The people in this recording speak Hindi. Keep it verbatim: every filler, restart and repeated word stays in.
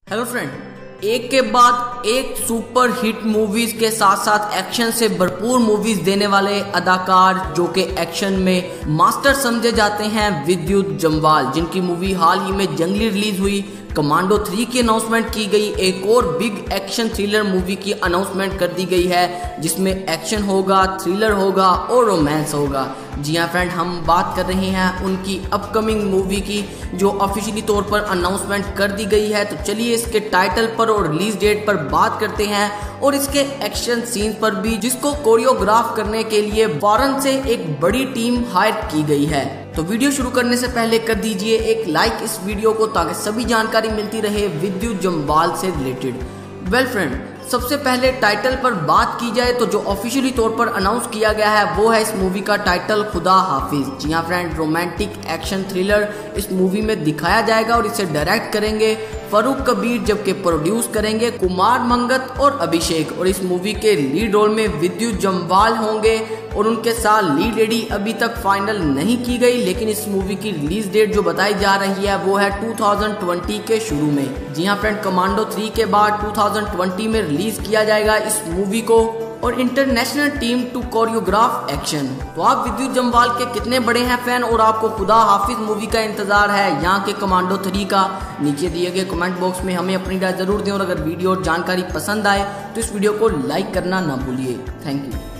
हेलो फ्रेंड, एक के बाद एक सुपर हिट मूवीज के साथ साथ एक्शन से भरपूर मूवीज देने वाले अदाकार जो कि एक्शन में मास्टर समझे जाते हैं विद्युत जम्वाल, जिनकी मूवी हाल ही में जंगली रिलीज हुई। कमांडो थ्री की अनाउंसमेंट की गई। एक और बिग एक्शन थ्रिलर मूवी की अनाउंसमेंट कर दी गई है जिसमें एक्शन होगा, थ्रिलर होगा और रोमांस होगा। जी हाँ फ्रेंड, हम बात कर रहे हैं उनकी अपकमिंग मूवी की जो ऑफिशियली तौर पर अनाउंसमेंट कर दी गई है। तो चलिए इसके टाइटल पर और रिलीज डेट पर बात करते हैं और इसके एक्शन सीन पर भी, जिसको कोरियोग्राफ करने के लिए फॉरेन से एक बड़ी टीम हायर की गई है। तो वीडियो शुरू करने से पहले कर दीजिए एक लाइक इस वीडियो को ताकि सभी जानकारी मिलती रहे विद्युत जम्वाल से रिलेटेड। वेल फ्रेंड, सबसे पहले टाइटल पर बात की जाए तो जो ऑफिशियली तौर पर अनाउंस किया गया है वो है इस मूवी का टाइटल खुदा हाफिज। जी हाँ फ्रेंड, रोमांटिक एक्शन थ्रिलर इस मूवी में दिखाया जाएगा और इसे डायरेक्ट करेंगे फरूक कबीर, जबकि प्रोड्यूस करेंगे कुमार मंगत और अभिषेक। और इस मूवी के लीड रोल में विद्युत जम्वाल होंगे और उनके साथ लीड लेडी अभी तक फाइनल नहीं की गई, लेकिन इस मूवी की रिलीज डेट जो बताई जा रही है वो है दो हज़ार बीस के शुरू में। जी हाँ फ्रेंड, कमांडो थ्री के बाद दो हज़ार बीस में रिलीज किया जाएगा इस मूवी को और international team to choreograph action. तो आप विद्युत जम्वाल के कितने बड़े हैं फैन और आपको खुदा हाफिज मूवी का इंतजार है यहाँ के कमांडो थ्री का? नीचे दिए गए कमेंट बॉक्स में हमें अपनी राय जरूर दें और अगर वीडियो और जानकारी पसंद आए तो इस वीडियो को लाइक करना ना भूलिए। Thank you.